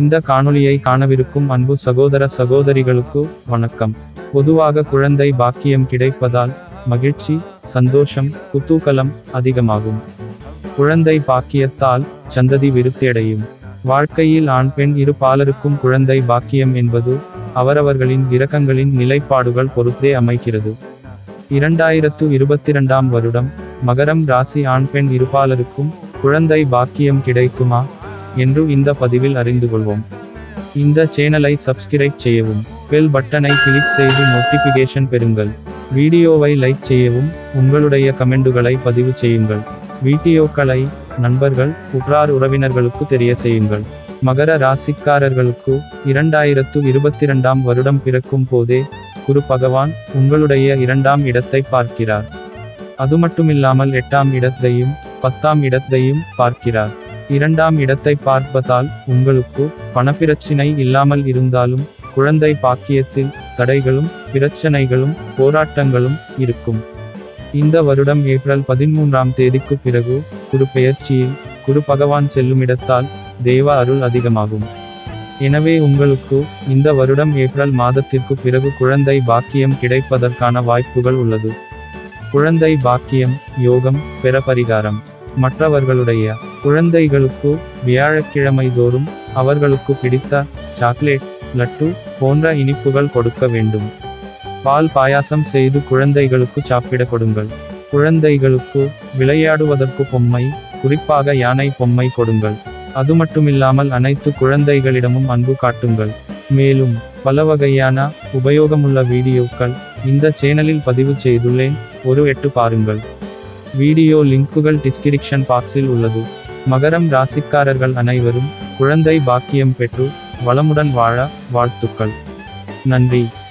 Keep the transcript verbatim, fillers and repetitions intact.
இந்த காணொளியை காணவிருக்கும் அன்பு சகோதர சகோதரிகளுக்கு வணக்கம். பொதுவாக குழந்தை பாக்கியம் கிடைப்பதால் மகிழ்ச்சி, சந்தோஷம், குதூகலம் அதிகமாகும். குழந்தை பாக்கியத்தால் சந்ததி விருத்தியடையும். வாழ்க்கையில் ஆண் பெண் இரு பாலருக்கும் குழந்தை பாக்கியம் என்பது அவரவர்களின் கிரகங்களின் நிலைப்பாடுகள் பொறுத்தே அமைகிறது. இரண்டாயிரத்து இருபத்திரண்டாம் வருடம் மகரம் ராசி ஆண் பெண் இருபாலருக்கும் குழந்தை பாக்கியம் கிடைக்குமா என்று இந்த பதிவில் அறிந்து கொள்வோம். இந்த சேனலை சப்ஸ்கிரைப் செய்யவும், பெல் பட்டனை கிளிக் செய்து நோட்டிபிகேஷன் பெறுங்கள். வீடியோவை லைக் செய்யவும், உங்களுடைய கமெண்டுகளை பதிவு செய்யுங்கள். வீடியோக்களை நண்பர்கள், உற்றார் உறவினர்களுக்கு தெரிய செய்யுங்கள். மகர ராசிக்காரர்களுக்கு இரண்டாயிரத்து இருபத்திரண்டாம் வருடம் பிறக்கும் போதே குரு பகவான் உங்களுடைய இரண்டாம் இடத்தை பார்க்கிறார். அது மட்டுமில்லாமல் எட்டாம் இடத்தையும் பத்தாம் இடத்தையும் பார்க்கிறார். இரண்டாம் இடத்தை பார்ப்பதால் உங்களுக்கு பணப்பிரச்சினை இல்லாமல் இருந்தாலும் குழந்தை பாக்கியத்தில் தடைகளும் பிரச்சனைகளும் போராட்டங்களும் இருக்கும். இந்த வருடம் ஏப்ரல் பதிமூன்றாம் தேதிக்கு பிறகு குரு பெயர்ச்சியில் குரு பகவான் செல்லுமிடத்தால் தேவ அருள் அதிகமாகும். எனவே உங்களுக்கு இந்த வருடம் ஏப்ரல் மாதத்திற்கு பிறகு குழந்தை பாக்கியம் கிடைப்பதற்கான வாய்ப்புகள் உள்ளது. குழந்தை பாக்கியம் யோகம் பெற பரிகாரம். மற்றவர்களுடைய குழந்தைகளுக்கு வியாழக்கிழமை தோறும் அவர்களுக்கு பிடித்த சாக்லேட், லட்டு போன்ற இனிப்புகள் கொடுக்க வேண்டும். பால் பாயாசம் செய்து குழந்தைகளுக்கு சாப்பிட கொடுங்கள். குழந்தைகளுக்கு விளையாடுவதற்கு பொம்மை, குறிப்பாக யானை பொம்மை கொடுங்கள். அது மட்டுமில்லாமல் அனைத்து குழந்தைகளிடமும் அன்பு காட்டுங்கள். மேலும் பல வகையான உபயோகமுள்ள வீடியோக்கள் இந்த சேனலில் பதிவு செய்துள்ளேன், ஒரு எட்டு பாருங்கள். வீடியோ லிங்குகள் டிஸ்கிரிப்ஷன் பாக்ஸில் உள்ளது. மகரம் ராசிக்காரர்கள் அனைவரும் குழந்தை பாக்கியம் பெற்று வளமுடன் வாழ வாழ்த்துக்கள். நன்றி.